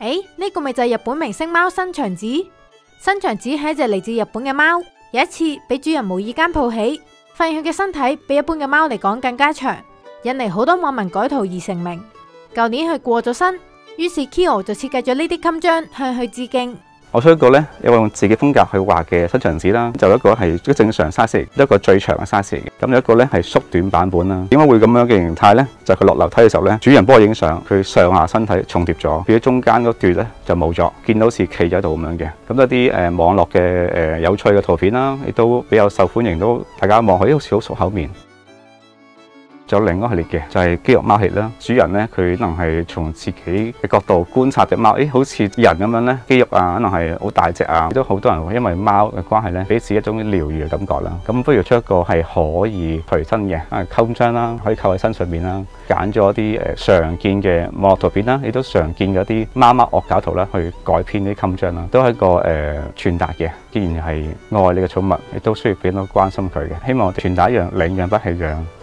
呢個咪就係日本明星貓新祥子。新祥子係一隻嚟自日本嘅貓，有一次俾主人無意間抱起，發現佢嘅身體比一般嘅貓嚟講更加長，引嚟好多網民改圖而成名。舊年佢過咗身，於是 Kyo 就設計咗呢啲襟章向佢致敬。 我出一個咧，有用自己風格去畫嘅新祥子啦，就一個係一正常 size，一個最長嘅 size 嘅。咁有一個咧係縮短版本啦。點解會咁樣嘅形態咧？就佢落樓梯嘅時候咧，主人幫我影相，佢上下身體重疊咗，變咗中間嗰段咧就冇咗，見到似企咗喺度咁樣嘅。咁一啲網絡嘅有趣嘅圖片啦，亦都比較受歡迎，都大家望佢好似好熟口面。仲有另一個系列嘅就係肌肉貓系列啦。主人咧佢可能係從自己嘅角度觀察隻貓，好似人咁樣咧，肌肉啊可能係好大隻啊，都好多人因為貓嘅關係咧，俾自己一種療愈嘅感覺啦。咁不如出一個係可以隨身嘅襟章啦，可以扣喺身上面啦。揀咗一啲常見嘅網絡圖片啦，亦都常見嘅一啲貓貓惡搞圖啦，去改編啲襟章啦，都係一個傳達嘅。既然係愛你嘅寵物，亦都需要俾到關心佢嘅。希望我哋傳達一樣領養不棄養。